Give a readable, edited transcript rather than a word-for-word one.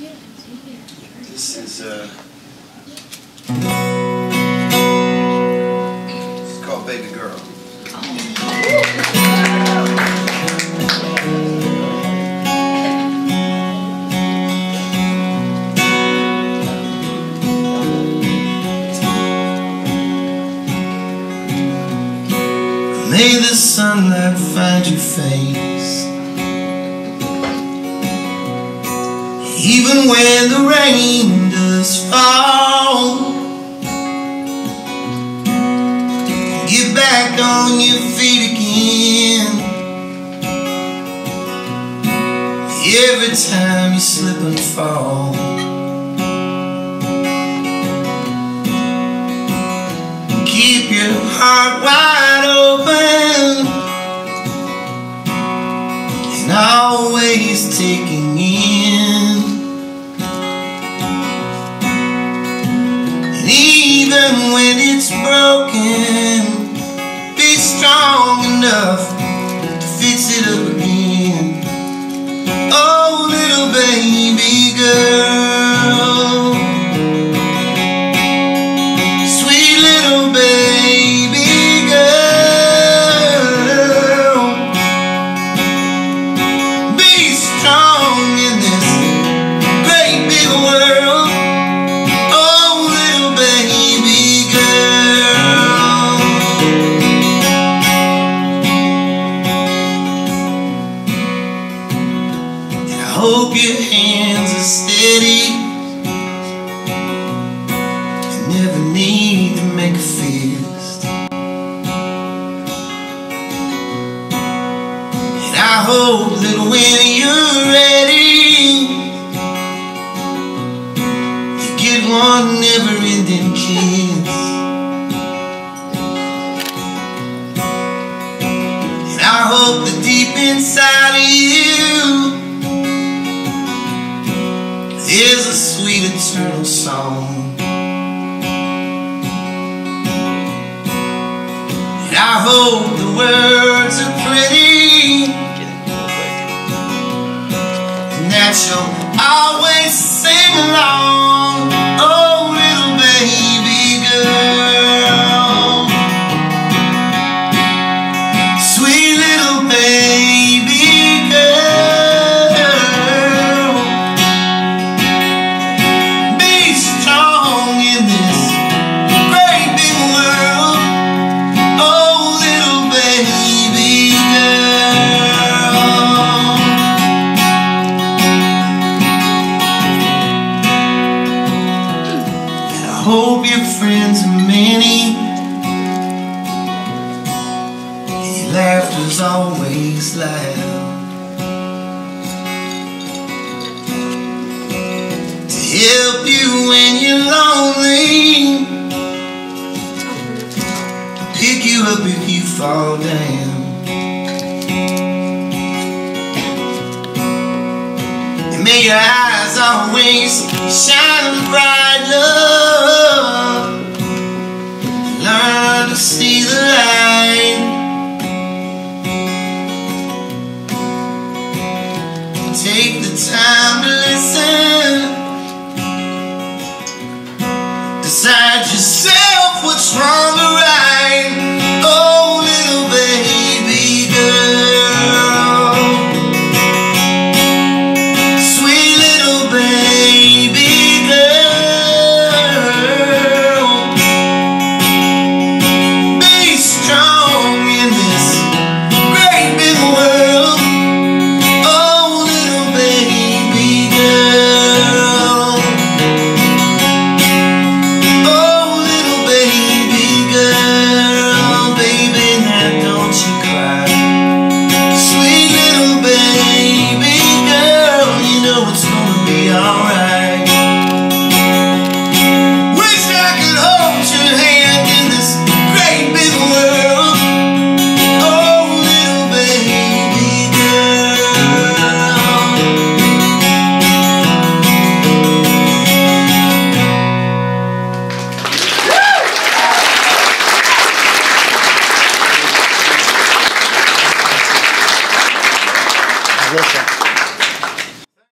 This is it's called Baby Girl. May the sunlight find your face, even when the rain does fall. Get back on your feet again every time you slip and fall. Keep your heart wide open and always taking in. And even when it's broken, be strong enough to fix it up again. Oh, little baby girl, sweet little baby girl, be strong in this great big world. Oh, little baby girl. And I hope your hands are steady. You never need to make a fist. And I hope that when you're ready, you get one never-ending kiss. And I hope that deep inside of you there's a sweet eternal song. And I hope the words are pretty and that you'll always sing along. Oh, little baby girl, sweet little baby girl, be strong in this great big world. Oh, little baby girl. And I hope your friends are many, and your laughter's always loud, to help you when you're lonely, pick you up if you fall down. And may your eyes always shine bright, love. Learn to see the light. Take the time to listen. Decide yourself what's wrong